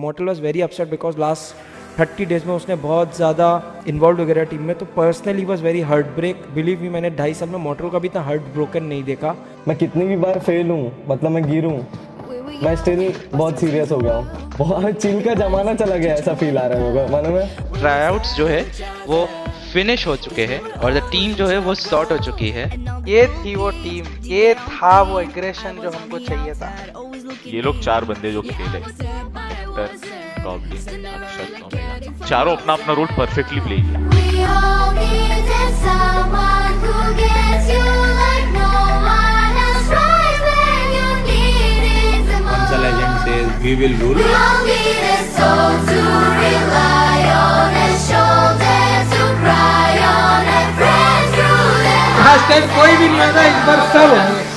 मॉर्टल was very upset because last 30 days में उसने बहुत ज़्यादा इन्वॉल्व हो गया टीम में, तो personally was very heart break. Believe me, मैंने 2.5 साल में मॉर्टल का भी इतना हार्ट ब्रोकन नहीं देखा। मैं कितनी भी बार फेल हूँ, मतलब मैं गिरूँ, मैं स्टिल बहुत सीरियस हो गया हूँ। बहुत चिल का जमाना चला गया, ऐसा फील आ रहा है मेरे को। मालूम है ट्राईआउट्स जो है वो फिनिश हो चुके हैं और द टीम जो है वो सॉर्ट हो चुकी है। ये थी वो टीम, ये था वो एग्रेशन जो हमको चाहिए था। ये लोग 4 बंदे जो खेले, हेक्टर, गॉब्लिन, अक्षत, ओमेगा, चारों अपना अपना रोल परफेक्टली प्ले किया। Once a legend says, we will rule. कोई भी नहीं आता, इस बार सब होंगे।